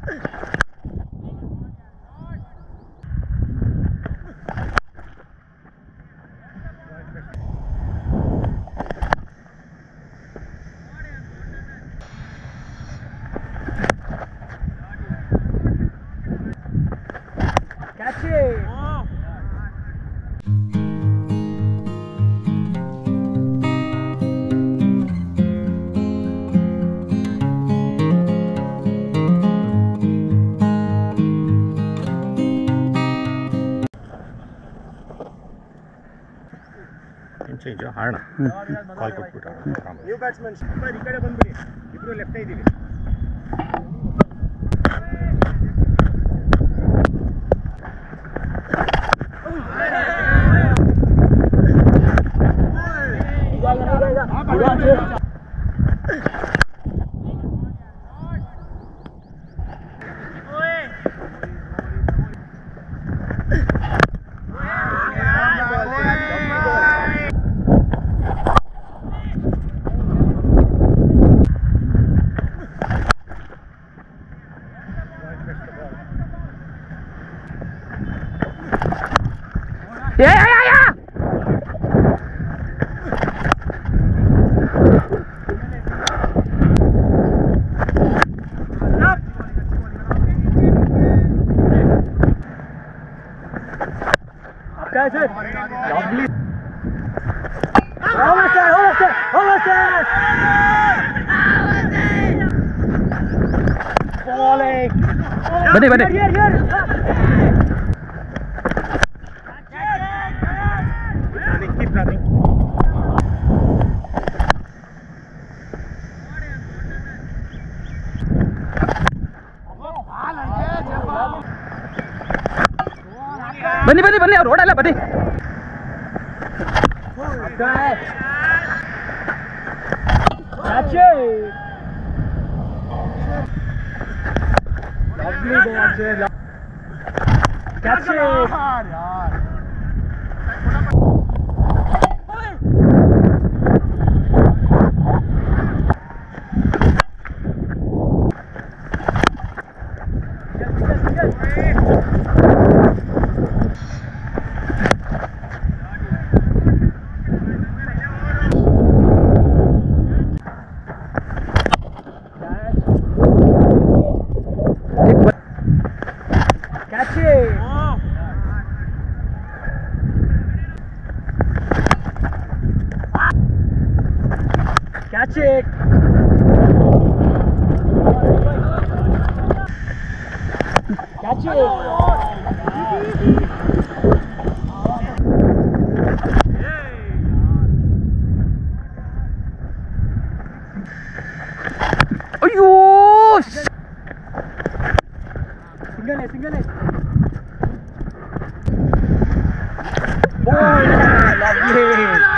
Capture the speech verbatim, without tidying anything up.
Catch it! Change ಆಡೋಣ ಕಾಲ್ ಕೊಟ್ಬಿಟ್ಟು ಆಡೋಣ. ನ್ಯೂ ಬ್ಯಾಟ್ಸ್ಮನ್ ಈ ಕಡೆ ಬಂದ್ಬಿಡಿ, ಇಬ್ರು ಲೆಫ್ಟ್ ಇದ್ದೀವಿ. Yeah, yeah, yeah, yeah. Catch it! Lovely! Almost there! Almost there! Almost there! Falling! Bani, bani. Here, here, here! Keep running. ಬನ್ನಿ ಬನ್ನಿ ಬನ್ನಿ, ಅವ್ರು ಓಡಲ್ಲ, ಬನ್ನಿ. Catch it! Lovely ball, catch it! Catch it! Catch it! Catch it! ಅಯ್ಯೋ, Single, single. Oh, lovely.